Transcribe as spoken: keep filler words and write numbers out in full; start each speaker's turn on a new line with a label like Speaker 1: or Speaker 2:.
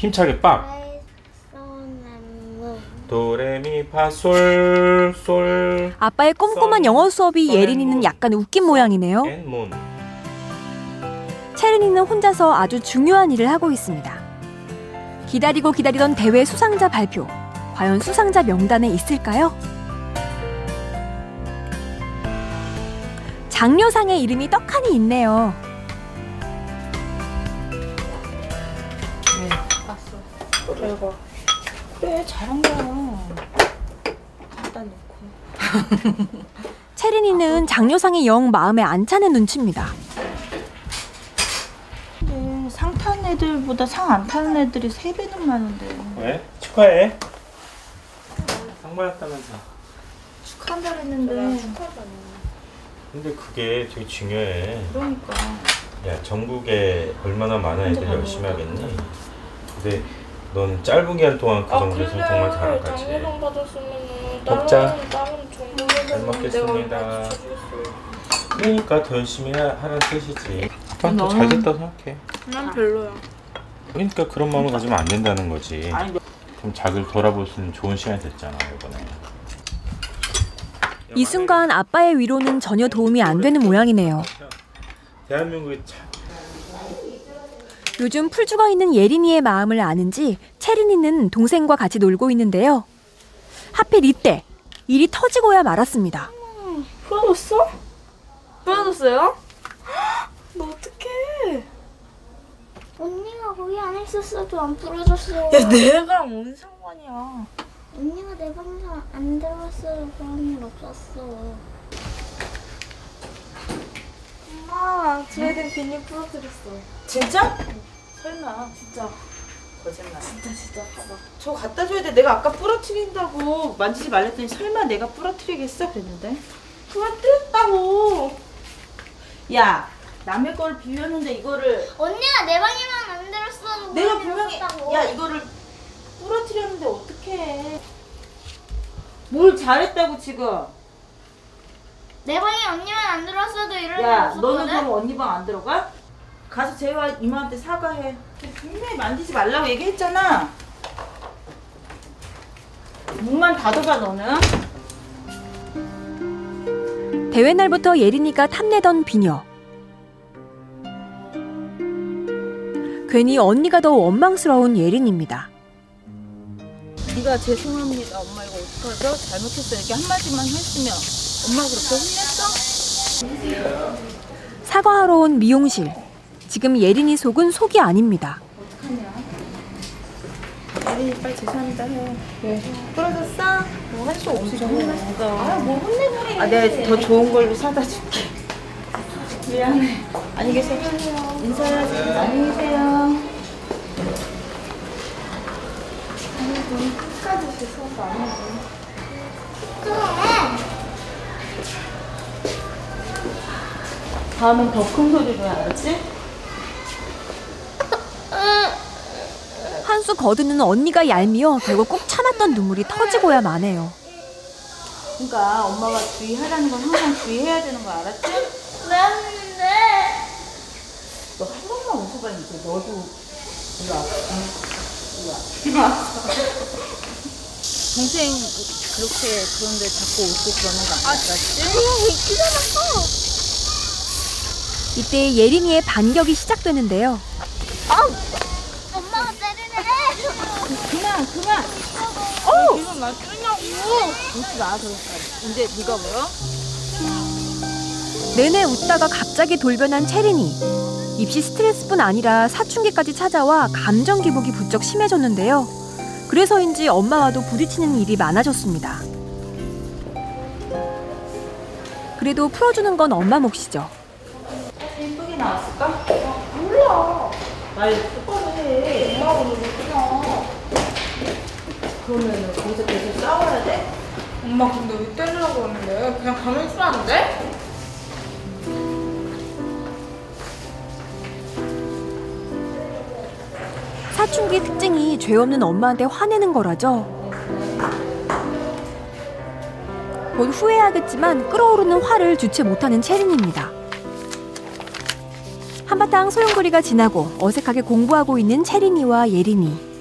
Speaker 1: 힘차게 빡. 도레미파솔솔.
Speaker 2: 아빠의 꼼꼼한 영어 수업이 예린이는 약간 웃긴 모양이네요. 채린이는 혼자서 아주 중요한 일을 하고 있습니다. 기다리고 기다리던 대회 수상자 발표. 과연 수상자 명단에 있을까요? 장려상의 이름이 떡하니 있네요.
Speaker 3: 네, 봤어. 대박. 그래, 잘한 거야. 갖다 놓고.
Speaker 2: 채린이는 장려상이 영 마음에 안 차는 눈치입니다.
Speaker 3: 근데 상 타는 애들보다 상 안 타는 애들이 세 배는 많은데.
Speaker 1: 왜? 축하해. 상 받았다면서.
Speaker 3: 축하한다 그랬는데.
Speaker 1: 근데 그게 되게 중요해.
Speaker 3: 그러니까.
Speaker 1: 야, 전국에 얼마나 많은 애들이 열심히 하겠니? 근데 넌 짧은 기간 동안 그 정도에서 아, 정말 잘하지.
Speaker 4: 장려상 받았으면은
Speaker 1: 먹자.
Speaker 4: 다른 전부
Speaker 1: 잘 먹겠습니다. 그러니까 더 열심히 하라는 뜻이지. 아빠한테 잘 됐다 생각해.
Speaker 4: 난 별로야.
Speaker 1: 그러니까 그런 마음을 가지면 안 된다는 거지. 그럼 자기를 돌아볼 수 있는 좋은 시간이 됐잖아, 이번에.
Speaker 2: 이 순간 아빠의 위로는 전혀 도움이 안 되는 모양이네요.
Speaker 1: 대한민국의 참.
Speaker 2: 요즘 풀 죽어 있는 예린이의 마음을 아는지 채린이는 동생과 같이 놀고 있는데요. 하필 이때 일이 터지고야 말았습니다.
Speaker 4: 음, 풀어줬어? 풀어줬어요? 너 어떡해?
Speaker 5: 언니가 거기 안에 있었어도 안 풀어줬어.
Speaker 4: 야, 내가 뭔 상관이야.
Speaker 5: 언니가 내 방송 안 들어왔어도 그런 일 없었어.
Speaker 4: 엄마, 스웨덴 비닐 풀어드렸어.
Speaker 3: 진짜? 설마.
Speaker 4: 진짜.
Speaker 3: 거짓말.
Speaker 4: 진짜 진짜 봐봐.
Speaker 3: 저 갖다 줘야 돼. 내가 아까 부러뜨린다고 만지지 말랬더니 설마 내가 부러뜨리겠어? 그랬는데.
Speaker 4: 풀어드렸다고.
Speaker 3: 야, 남의 걸 빌렸는데 이거를
Speaker 5: 언니가 내 방에만 안 들었어도
Speaker 3: 내가
Speaker 5: 그런 일
Speaker 3: 분명히
Speaker 5: 없었다고.
Speaker 3: 야 이거를 부러뜨렸는데 어떡해. 뭘 잘했다고 지금.
Speaker 5: 내 방에 언니만 안 들었어도 이런 일
Speaker 3: 야,
Speaker 5: 없었거든.
Speaker 3: 너는 그럼 언니 방 안 들어가? 가서 재화 이모한테 사과해. 분명히 만지지 말라고 얘기했잖아. 문만 닫아봐 너는.
Speaker 2: 대회 날부터 예린이가 탐내던 비녀. 괜히 언니가 더 원망스러운 예린입니다.
Speaker 3: 네가 죄송합니다. 엄마 이거 어떡하죠? 잘못했어. 이렇게 한마디만 했으면 엄마 그렇게 혼냈어?
Speaker 2: 사과하러 온 미용실. 지금 예린이 속은 속이 아닙니다.
Speaker 3: 어떡하냐? 예린이 빨리 죄송합니다 해. 왜? 부러졌어? 뭐 할 수 없어. 혼냈어. 아, 뭐 혼내버리네. 아, 내가 더 좋은 걸로 사다 줄게. 미안해. 안녕히 계세요. 인사해야지. 안녕히 계세요.
Speaker 4: 끝까지 씻어서 안 하고.
Speaker 3: 다음엔 더 큰 소리로 해, 알았지?
Speaker 2: 한 수 거두는 언니가 얄미워 결국 꾹 참았던 눈물이 터지고야 마네요.
Speaker 3: 그러니까 엄마가 주의하라는 건 항상 주의해야 되는 거 알았지?
Speaker 5: 왜 했는데?
Speaker 3: 너 한 번만 웃어봐 이제. 너도 이리 와. 이리 와. 동생 그렇게 그런데 자꾸 웃고 그러는 거 아니야? 알았지?
Speaker 2: 이때 예린이의 반격이 시작되는데요.
Speaker 5: 엄마가 때리네.
Speaker 3: 그만 그만.
Speaker 4: 어! 이건 나 뜨냐고.
Speaker 3: 웃지 마 그럴까. 이제 네가 뭐야?
Speaker 2: 내내 웃다가 갑자기 돌변한 채린이. 입시 스트레스뿐 아니라 사춘기까지 찾아와 감정 기복이 부쩍 심해졌는데요. 그래서인지 엄마와도 부딪히는 일이 많아졌습니다. 그래도 풀어주는 건 엄마 몫이죠.
Speaker 3: 예쁘게 나왔을까?
Speaker 4: 몰라.
Speaker 3: 말 똑바로 해.
Speaker 4: 엄마가 너무 그냥.
Speaker 3: 그러면 거기서 계속 싸워야 돼?
Speaker 4: 엄마 근데 왜 때리려고 하는데? 그냥 가만히 있으면 안 돼?
Speaker 2: 사춘기 특징이 죄 없는 엄마한테 화내는 거라죠. 곧 후회하겠지만 끓어오르는 화를 주체 못하는 채린입니다. 한바탕 소용돌이가 지나고 어색하게 공부하고 있는 채린이와 예린이.